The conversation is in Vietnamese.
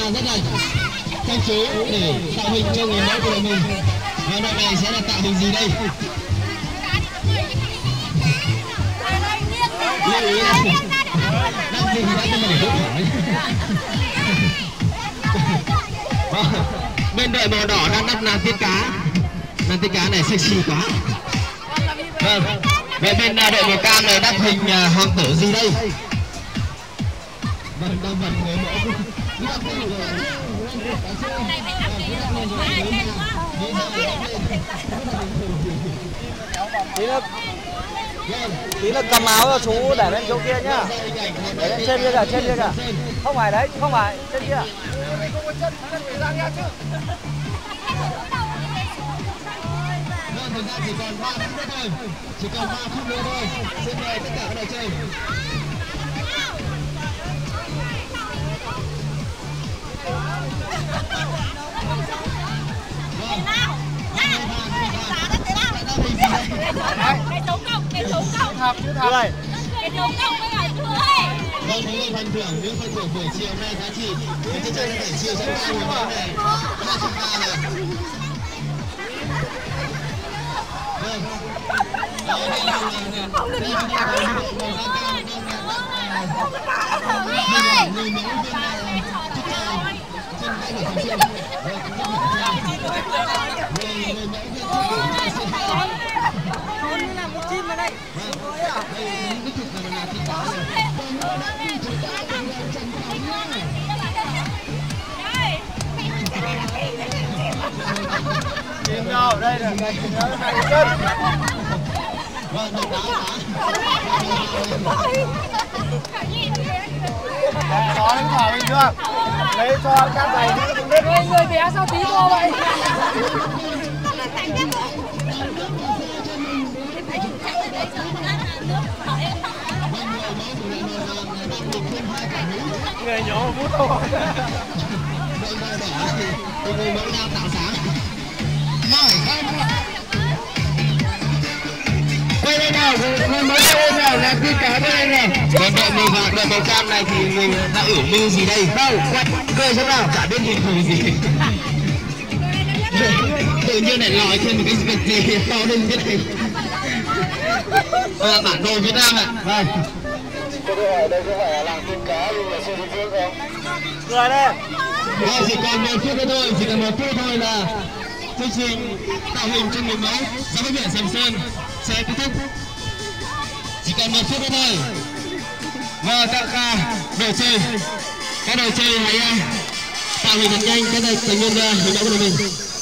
rất là chăm chú để tạo hình cho người mẫu của đội mình. Và đội này sẽ là tạo hình gì đây? Lưu ý là đang gì đã cho mình để hỏi. Bên đội màu đỏ đang đắp nàng tiên cá. Nàng tiên cá này sexy quá. Vâng. Về bên đội màu cam này đắp hình hoàng tử gì đây? Vâng, đang vận người mẫu. Tí là cầm áo cho chú để lên chỗ kia nhá. Để lên trên kia kìa, trên kia kìa. Không phải đấy, không phải, trên kia. Thời gian chỉ còn 3 phút nữa thôi. Chỉ còn 3 phút nữa thôi. Xin mời tất cả các đội chơi. Cái số cộng. Cái số cộng với cả chuối. Vâng, những phần thưởng, những phần thưởng buổi chiều nay giá trị để chơi chơi buổi chiều trong 3 người mẫu này. Đây chúng ta là chim đâu đây là cái hai chân. Có đánh thỏ bình thường. Lấy cho các thầy đi không biết. Người bé sao tí vô vậy? Người nhỏ bút thôi. người mẫu đang tạo sáng. Quay đây nào, người mẫu quay đây nào, làm tiên cá đây nào. Còn đội màu vàng, đội màu cam này thì mình đã ủ mưu gì đây? Đâu, quay cười xem nào, chả biết hình thù gì. Tự nhiên lại lòi thêm một cái vật gì to lên thế này. Là bản đồ Việt Nam ạ. Vâng. Tôi hỏi đây có phải là làng tiên cá nhưng mà Sơn Thiên Phước không? Cười đây. Chỉ còn 1 phút nữa thôi, chỉ còn 1 phút thôi là chương trình tạo hình cho người mẫu ra bãi biển Sầm Sơn sẽ kết thúc. Chỉ còn 1 phút nữa thôi. Và các đội chơi hãy tạo hình thật nhanh các thành viên hình mẫu của mình.